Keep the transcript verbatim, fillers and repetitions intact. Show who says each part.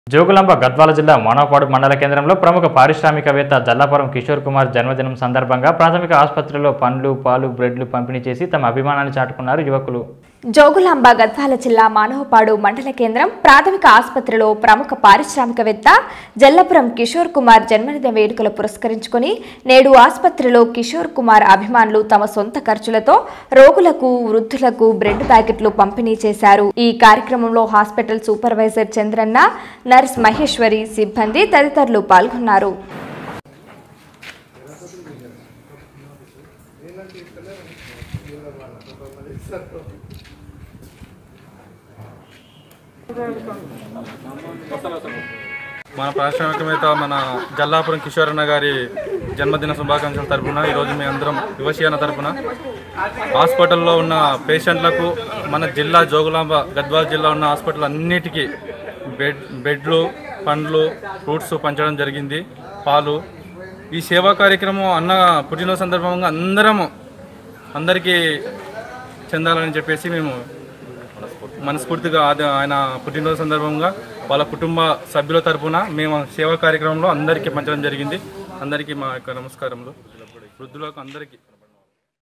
Speaker 1: జోగులాంబ గద్వాల జిల్లా మానవపాడు మండల కేంద్రంలో ప్రముఖ పారిశ్రామికవేత్త జల్లాపురం కిషోర్ కుమార్ జన్మదినం సందర్భంగా ప్రాథమిక ఆసుపత్రిలో పండ్లు, పాలు, బ్రెడ్లు పంపిణీ చేసి తమ అభిమానాన్ని చాటుకున్నారు యువకులు.
Speaker 2: జోగులాంబ గద్వాల జిల్లా మానవపాడు మండల కేంద్రం ప్రాథమిక ఆసుపత్రిలో ప్రముఖ పారిశ్రామికవేత్త జల్లాపురం కిషోర్ కుమార్ జన్మదిన వేడుకలు పురస్కరించుకుని నేడు ఆసుపత్రిలో కిషోర్ కుమార్ అభిమానులు తమ సొంత ఖర్చులతో రోగులకు, వృద్ధులకు బ్రెడ్ ప్యాకెట్లు పంపిణీ చేశారు. ఈ కార్యక్రమంలో hospital supervisor Chandranna, nurse Maheshwari, సిబ్బంది తదితరులు పాల్గొన్నారు.
Speaker 3: మన పారిశ్రామికవేత్త మన జల్లాపురం కిషోర్ అన్న గారి జన్మదిన శుభాకాంక్షల తరపున ఈరోజు మీ అందరం యువసేన తరపున హాస్పిటల్లో ఉన్న పేషెంట్లకు మన జిల్లా జోగులాంబ గద్వాల జిల్లా ఉన్న హాస్పిటల్ అన్నిటికీ బెడ్ బెడ్లు, పండ్లు, ఫ్రూట్స్ పంచడం జరిగింది, పాలు. ఈ సేవా కార్యక్రమం అన్న పుట్టినరోజు సందర్భంగా అందరము అందరికీ చెందాలని చెప్పేసి మేము మనస్ఫూర్తిగా ఆయన పుట్టినరోజు సందర్భంగా వాళ్ళ కుటుంబ సభ్యుల తరఫున మేము సేవా కార్యక్రమంలో అందరికీ పంచడం జరిగింది. అందరికీ మా యొక్క నమస్కారములు, వృద్ధులకు అందరికీ.